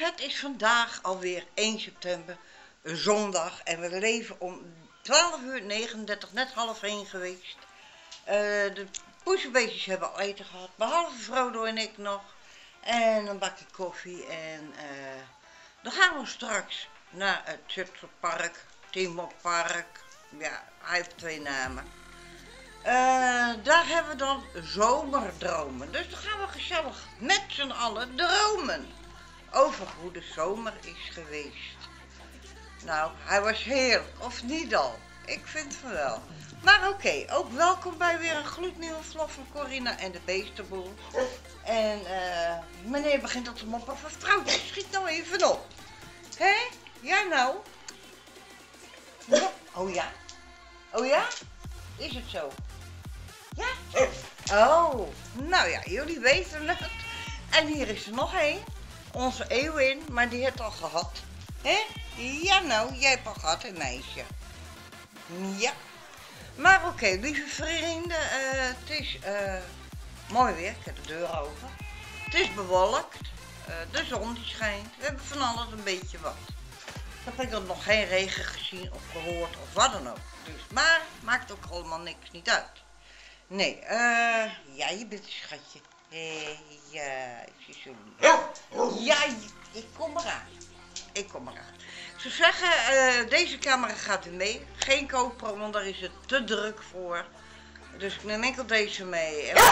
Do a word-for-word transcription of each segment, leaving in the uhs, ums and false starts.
het is vandaag alweer één september, een zondag. En we leven om twaalf uur negenendertig, net half één geweest. Uh, de poesenbeestjes hebben al eten gehad, behalve Frodo en ik nog. En dan bak ik koffie en uh, dan gaan we straks naar het Zutphenpark, Timokpark. Ja, hij heeft twee namen. Uh, daar hebben we dan zomerdromen. Dus dan gaan we gezellig met z'n allen dromen over hoe de zomer is geweest. Nou, hij was heerlijk, of niet al? Ik vind van wel. Maar oké, okay, ook welkom bij weer een gloednieuwe vlog van Corina en de Beestenboel. En uh, meneer begint al te mopperen van vrouwtje, schiet nou even op. Hé? Ja nou? Ja. Oh ja? Oh ja? Is het zo? Ja? Oh, nou ja, jullie weten het. En hier is er nog één. Onze Eeuwin, maar die heeft al gehad. Hé? Ja nou, jij hebt al gehad, een meisje. Ja. Maar oké, okay, lieve vrienden, uh, het is uh, mooi weer. Ik heb de deur open. Het is bewolkt. Uh, de zon die schijnt. We hebben van alles een beetje wat. Ik heb ik nog geen regen gezien of gehoord of wat dan ook. Dus, maar maakt ook allemaal niks niet uit. Nee, uh, ja, je bent een schatje. Hey, ja, ik zie zo lief. Ja, ik kom eraan. Ik kom eraan. Ik zou zeggen, uh, deze camera gaat u mee. Geen GoPro, want daar is het te druk voor. Dus ik neem enkel deze mee. En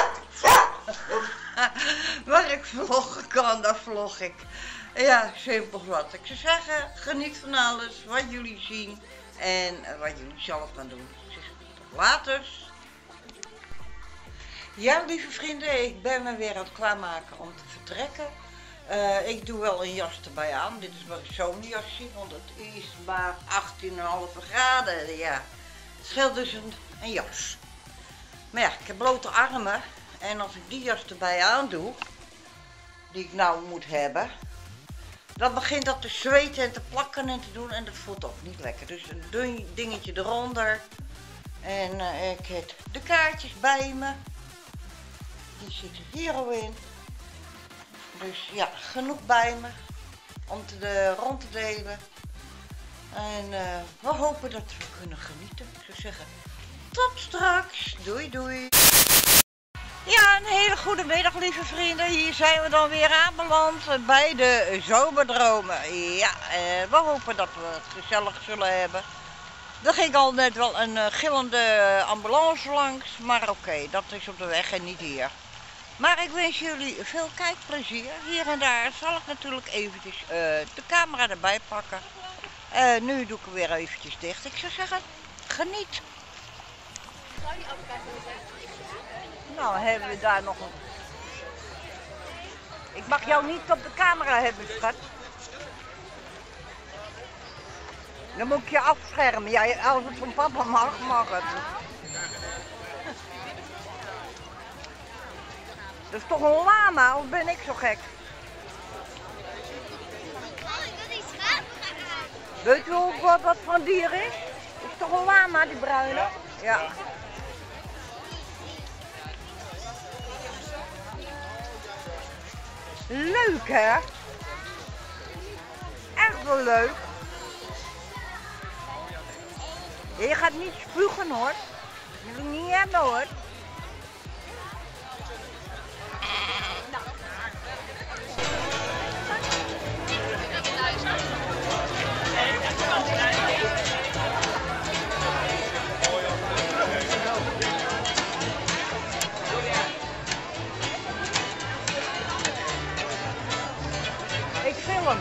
waar ik vloggen kan, daar vlog ik. Ja, simpel wat. Ik zou zeggen, geniet van alles wat jullie zien en wat jullie zelf gaan doen. Tot later. Ja, lieve vrienden, ik ben me weer aan het klaarmaken om te vertrekken. Uh, ik doe wel een jas erbij aan. Dit is maar een zomerjasje, want het is maar achttien komma vijf graden. Ja, het scheelt dus een, een jas. Maar ja, ik heb blote armen en als ik die jas erbij aandoe, die ik nou moet hebben, dan begint dat te zweten en te plakken en te doen en dat voelt ook niet lekker. Dus een dun dingetje eronder en uh, ik heb de kaartjes bij me. Die zitten hier al in. Dus ja, genoeg bij me om te de, rond te delen. En uh, we hopen dat we kunnen genieten. Ik zou zeggen, tot straks. Doei doei. Ja, een hele goede middag lieve vrienden. Hier zijn we dan weer aanbeland bij de zomerdromen. Ja, uh, we hopen dat we het gezellig zullen hebben. Er ging al net wel een uh, gillende ambulance langs. Maar oké, okay, dat is op de weg en niet hier. Maar ik wens jullie veel kijkplezier. Hier en daar zal ik natuurlijk eventjes uh, de camera erbij pakken. Uh, nu doe ik hem weer eventjes dicht. Ik zou zeggen, geniet. Nou, hebben we daar nog een... Ik mag jou niet op de camera hebben, schat. Dan moet ik je afschermen. Ja, als het van papa mag, mag het. Dat is toch een lama, of ben ik zo gek? Weet u ook wat dat voor een dier is? Dat is toch een lama, die bruine? Ja. Leuk, hè? Echt wel leuk. Je gaat niet spugen, hoor. Dat wil ik niet hebben, hoor. Ik film.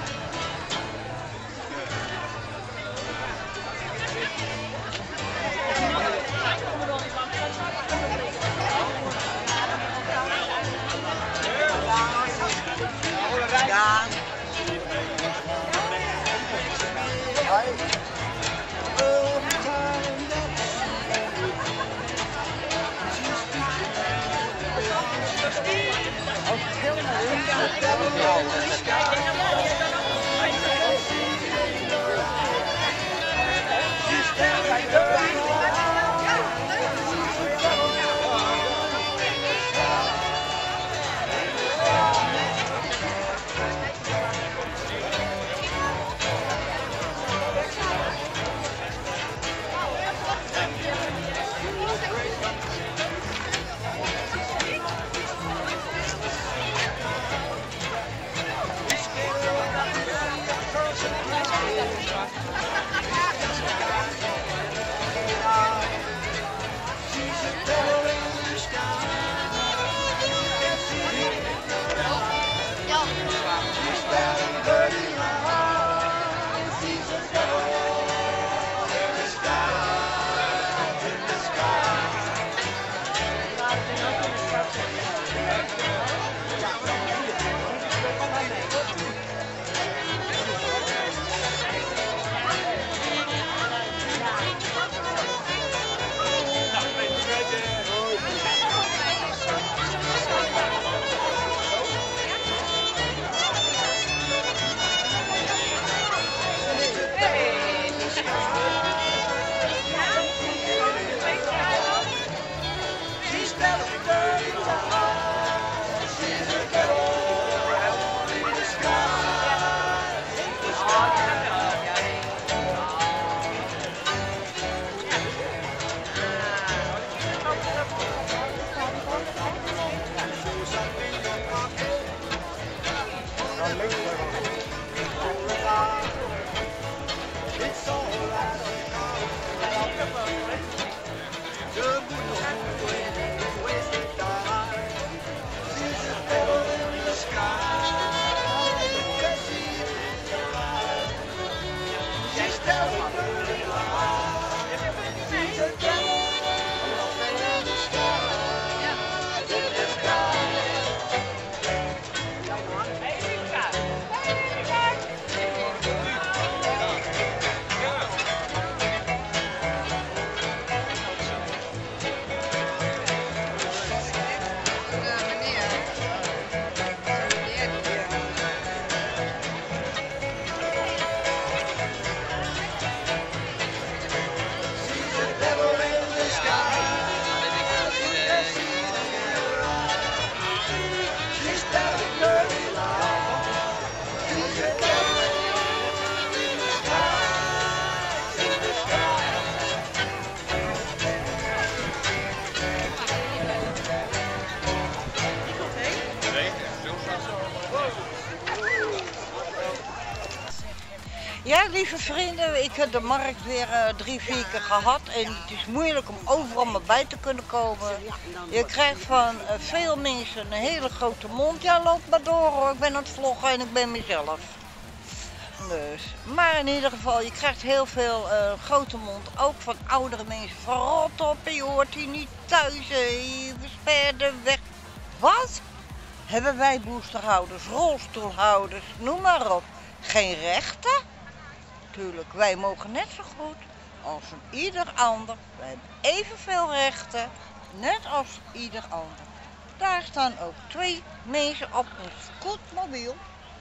Ja, lieve vrienden, ik heb de markt weer uh, drie, vier keer gehad en het is moeilijk om overal maar bij te kunnen komen. Je krijgt van uh, veel mensen een hele grote mond. Ja, loop maar door hoor, ik ben aan het vloggen en ik ben mezelf. Dus, maar in ieder geval, je krijgt heel veel uh, grote mond, ook van oudere mensen. Van rot op, je hoort hier niet thuis, je versper de weg. Wat? Hebben wij boosterhouders, rolstoelhouders, noem maar op, geen rechten? Tuurlijk, wij mogen net zo goed als een ieder ander. Wij hebben evenveel rechten, net als ieder ander. Daar staan ook twee mensen op een scootmobiel.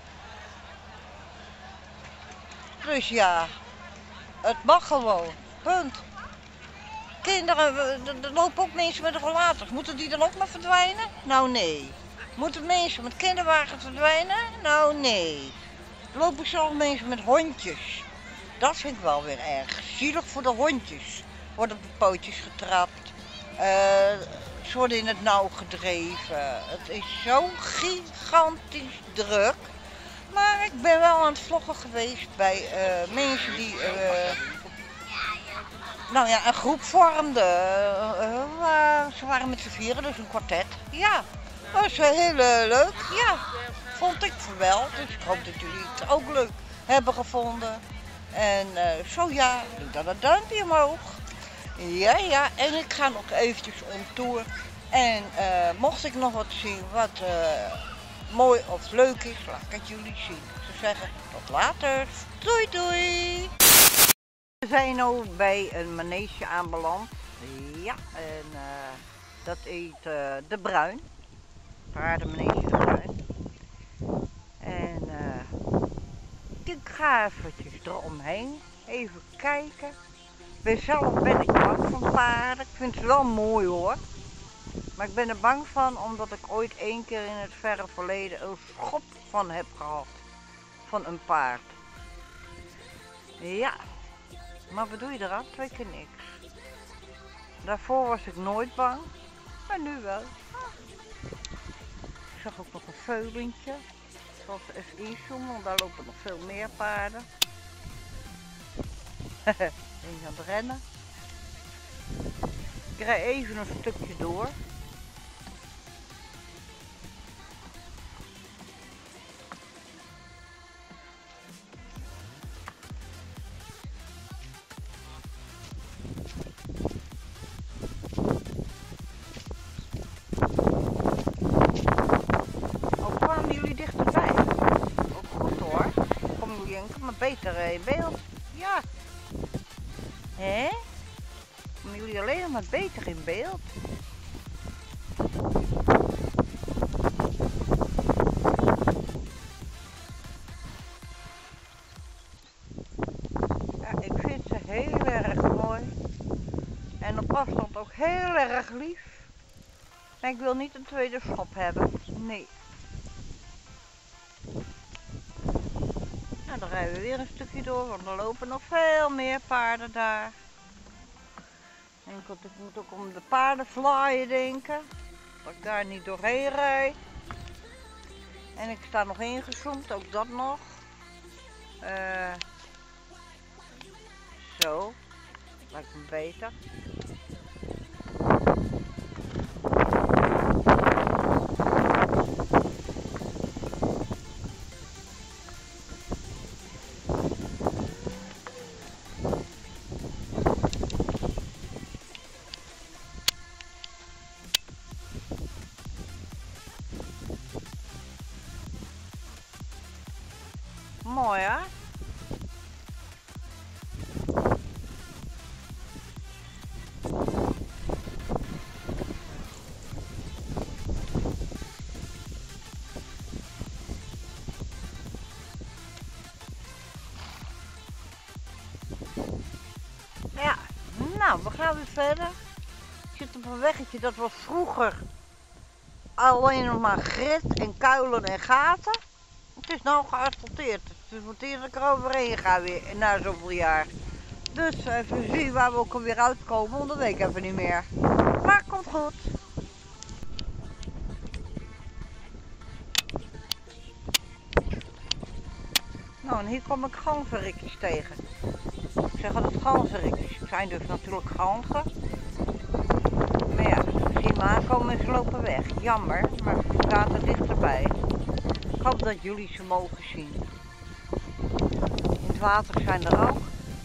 Dus ja, het mag gewoon, punt. Kinderen, er lopen ook mensen met rollators. Moeten die dan ook maar verdwijnen? Nou nee. Moeten mensen met kinderwagens verdwijnen? Nou nee. Er lopen zelfs mensen met hondjes. Dat vind ik wel weer erg. Zielig voor de hondjes. Worden op de pootjes getrapt. Uh, ze worden in het nauw gedreven. Het is zo gigantisch druk. Maar ik ben wel aan het vloggen geweest bij uh, mensen die uh, nou ja, een groep vormden. Uh, uh, ze waren met z'n vieren, dus een kwartet. Ja, dat was heel uh, leuk. Ja, vond ik wel. Dus ik hoop dat jullie het ook leuk hebben gevonden. En uh, zo ja, doe dan een duimpje omhoog. Ja, ja, en ik ga nog eventjes om tour. En uh, mocht ik nog wat zien wat uh, mooi of leuk is, laat ik het jullie zien. Ik zou zeggen, tot later. Doei doei! We zijn nu bij een manege aanbeland. Ja, en uh, dat eet uh, de Bruin. Paardenmanege de Bruin. En uh, ik ga eventjes eromheen. Even kijken. Ben zelf ben ik bang van paarden. Ik vind ze wel mooi hoor. Maar ik ben er bang van omdat ik ooit één keer in het verre verleden een schop van heb gehad. Van een paard. Ja. Maar wat doe je eraan? Twee keer niks. Daarvoor was ik nooit bang. Maar nu wel. Ik zag ook nog een veulentje. Ik zal ze even inzoomen, want daar lopen nog veel meer paarden. Eentje aan het rennen. Ik rij even een stukje door. Maar beter in beeld. Ja. Hè? Komen jullie alleen nog maar beter in beeld? Ja, ik vind ze heel erg mooi. En op afstand ook heel erg lief. Maar ik wil niet een tweede schop hebben. Nee. Nou, dan rijden we weer een stukje door, want er lopen nog veel meer paarden daar. En ik moet ook om de paardenvlaaien denken, dat ik daar niet doorheen rijd. En ik sta nog ingezoomd, ook dat nog. Uh, zo, lijkt me beter. Mooi hè? Ja, nou we gaan weer verder. Ik zit op een weggetje dat was vroeger alleen nog maar grit en kuilen en gaten. Het is nou geasfalteerd, dus het wordt hier dat ik er overheen ga weer na zoveel jaar. Dus even zien waar we ook alweer uitkomen, want dat weet ik even niet meer. Maar komt goed. Nou, want hier kom ik ganzenrikjes tegen. Ik zeg altijd ganzenrikjes. Het zijn dus natuurlijk ganzen. Maar ja, ze zien me aankomen en ze lopen weg. Jammer, maar ze zaten dichterbij. Ik hoop dat jullie ze mogen zien. In het water zijn er ook.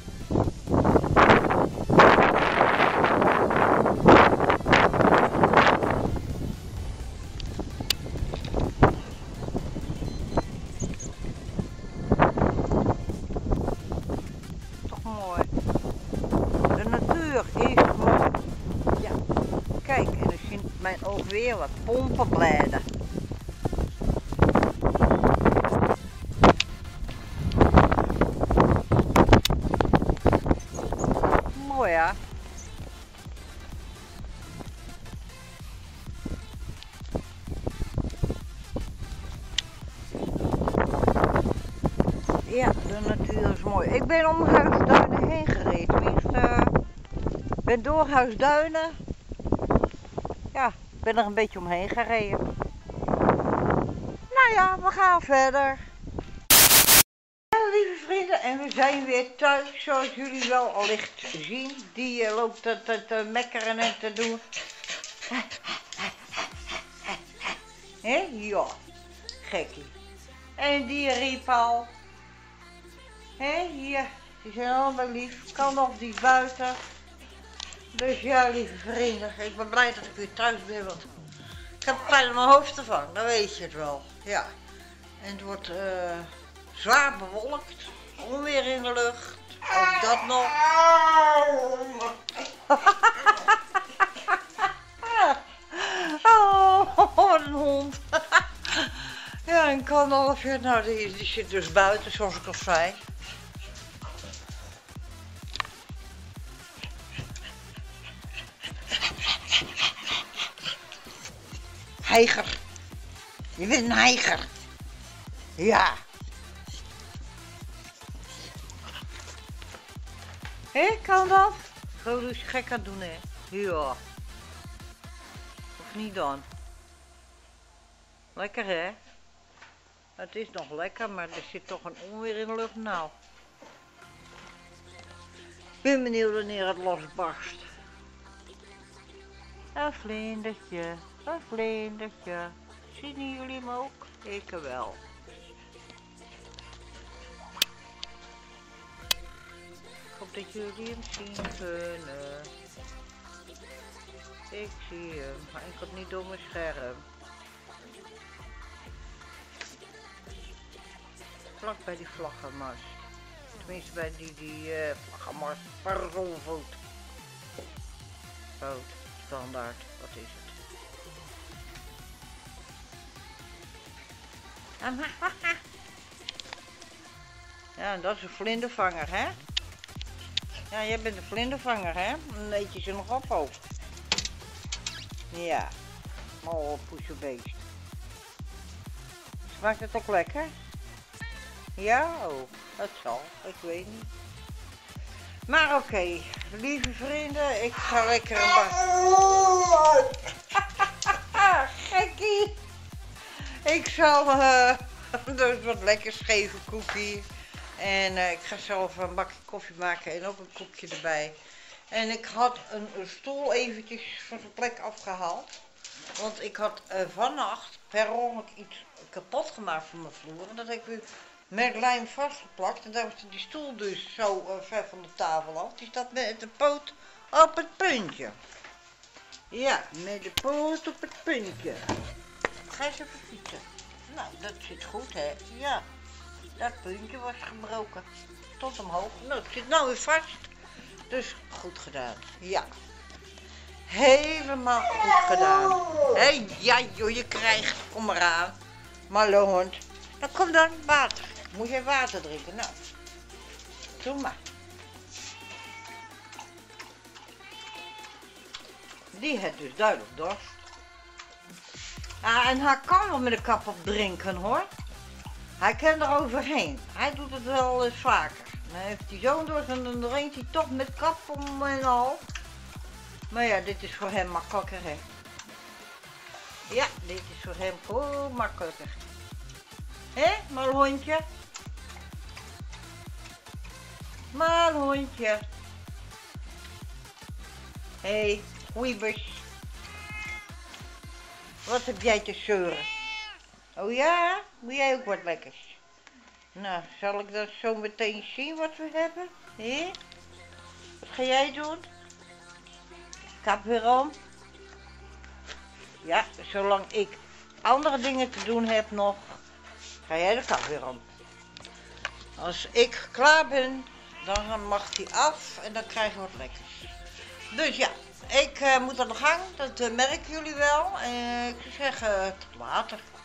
Toch mooi. De natuur is mooi. Ja, kijk, en dan ziet mijn oog weer wat pompenbladen. Mooi hè? Ja, de natuur is mooi. Ik ben om Huisduinen heen gereden. Tenminste, ik ben door Huisduinen. Ja, ik ben er een beetje omheen gereden. Nou ja, we gaan verder. Ja, lieve vrienden, en we zijn weer thuis, zoals jullie wel allicht zien. Die uh, loopt te, te, te mekkeren en te doen. Hé? Ja, gekkie. En die riep al. Hé, hier, die zijn allemaal lief. Kan nog die buiten. Dus ja, lieve vrienden, ik ben blij dat ik weer thuis ben, want ik heb pijn in mijn hoofd ervan, dan weet je het wel. Ja, en het wordt uh, zwaar bewolkt, onweer in de lucht, ook dat nog. Oh, wat een hond. Ja, en kan half uur, nou die, die zit dus buiten, zoals ik al zei. Heiger. Je bent een heiger. Ja. Hé, kan dat? Zo dus gek aan doen, hè? Ja. Of niet dan? Lekker, hè? Het is nog lekker, maar er zit toch een onweer in de lucht. Nou. Ik ben benieuwd wanneer het losbarst. Een vlindertje. Een vlindertje. Zien jullie hem ook? Ik wel. Ik hoop dat jullie hem zien kunnen. Ik zie hem, maar ik had niet door mijn scherm. Vlak bij die vlaggenmast. Tenminste bij die, die uh, vlaggenmast. Parolvoet. Rood. Standaard. Wat is het? Ja, en dat is een vlindervanger, hè? Ja, jij bent een vlindervanger, hè? Dan eet je ze nog op ook. Ja. Oh, poesebeest. Smaakt het ook lekker? Ja, oh, dat zal. Ik weet niet. Maar oké, okay, lieve vrienden, ik ga lekker een bak. Gekkie! Ik zal uh, dus wat lekkers geven, koekie. En uh, ik ga zelf een bakje koffie maken en ook een koekje erbij. En ik had een, een stoel eventjes van zijn plek afgehaald. Want ik had uh, vannacht per ongeluk iets kapot gemaakt van mijn vloer. En dat heb ik weer met lijm vastgeplakt. En daar was die stoel dus zo uh, ver van de tafel af. Die staat met de poot op het puntje. Ja, met de poot op het puntje. Ga eens even fietsen. Nou, dat zit goed, hè? Ja. Dat puntje was gebroken. Tot omhoog. Nou, het zit nou weer vast. Dus goed gedaan. Ja. Helemaal goed gedaan. Hé, hey, ja joh, je krijgt. Kom maar aan. Malle hond. Nou, kom dan, water. Moet je water drinken? Nou. Doe maar. Die heeft dus duidelijk dorst. Ah, en hij kan wel met de kap op drinken, hoor. Hij kan er overheen. Hij doet het wel eens vaker. Dan heeft hij zo'n dorst en dan drinkt hij toch met kap om en al. Maar ja, dit is voor hem makkelijker, hè. Ja, dit is voor hem gewoon makkelijker. Hé, maar hondje? Maar hondje. Hé, hey, goeiebus. Wat heb jij te zeuren? Oh ja, wil jij ook wat lekkers? Nou, zal ik dan zo meteen zien wat we hebben? Hé? Wat ga jij doen? Kap weer om. Ja, zolang ik andere dingen te doen heb nog, ga jij de kap weer om. Als ik klaar ben, dan mag die af en dan krijgen we wat lekkers. Dus ja, ik uh, moet aan de gang, dat uh, merken jullie wel. En uh, ik zou zeggen, tot later.